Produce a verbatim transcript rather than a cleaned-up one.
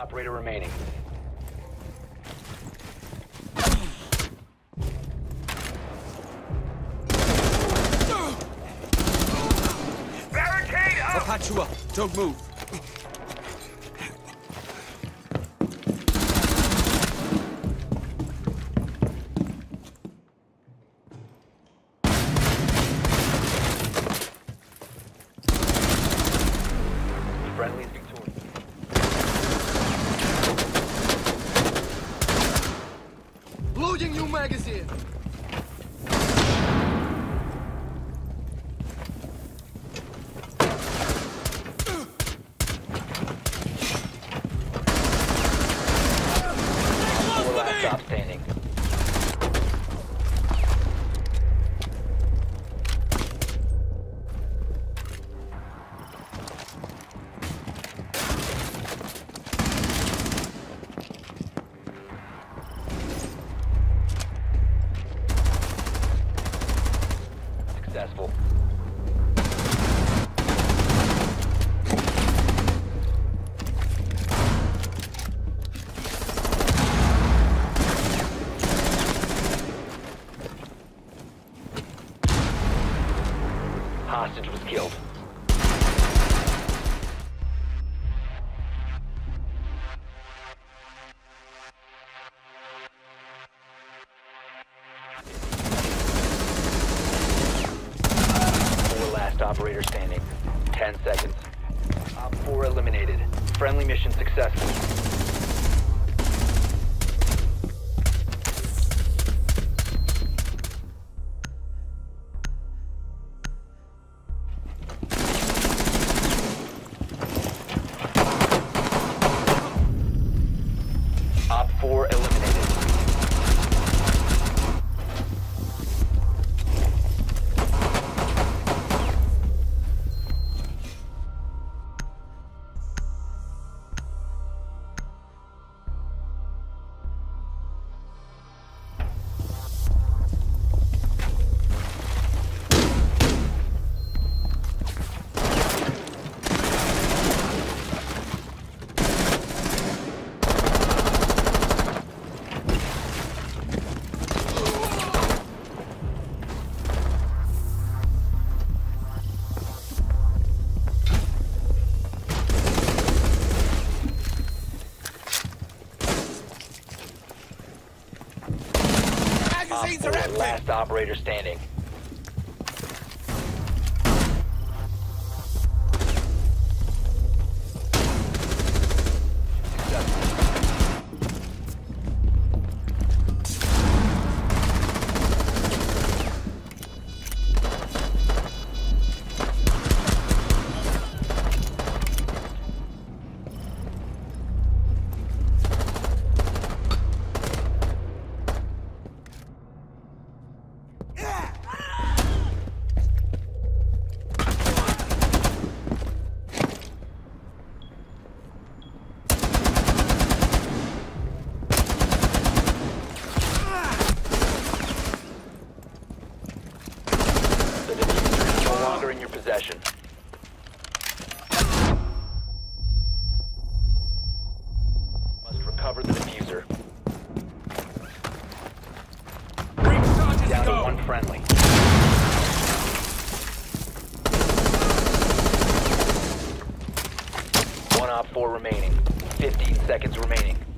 operator remaining. Barricade up! I'll patch you up. Don't move. Friendly's victorious. Loading new magazine! Four last stop standing. Successful. Hostage was killed. Four last operator standing. Ten seconds. Op four eliminated. Friendly mission successful. Op four eliminated. Op four last operator standing. The diffuser is no longer in your possession. Must recover the diffuser. Down to one friendly. One op four remaining. Fifteen seconds remaining.